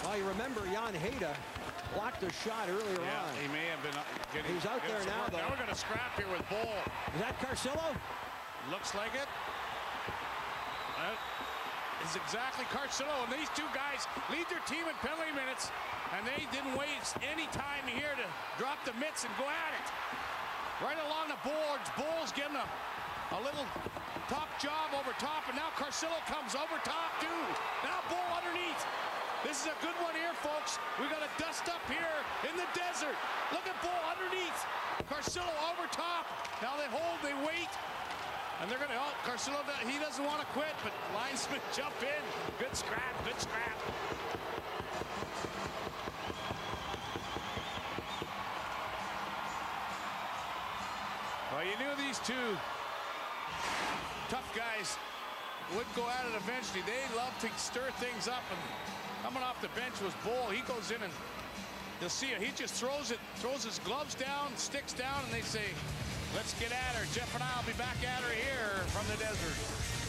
Oh, you remember Jan Heda blocked a shot earlier on. He may have been getting. He's out there now, though. Now we're going to scrap here with Bull. Is that Carcillo? Looks like it. That is exactly Carcillo. And these two guys lead their team in penalty minutes, and they didn't waste any time here to drop the mitts and go at it. Right along the boards. Bull's getting a little top job over top, and now Carcillo comes over top too. Now Bull underneath. This is a good one here, folks. We got to dust up here in the desert. Look at Bull underneath. Carcillo over top. Now they hold, they wait. And they're going to, oh, Carcillo, he doesn't want to quit, but linesmen jump in. Good scrap, good scrap. Well, you knew these two tough guys would go at it eventually. They love to stir things up, and coming off the bench was Bull. He goes in, and you'll see it. He just throws his gloves down, sticks down, and they say, let's get at her. Jeff and I will be back at her here from the desert.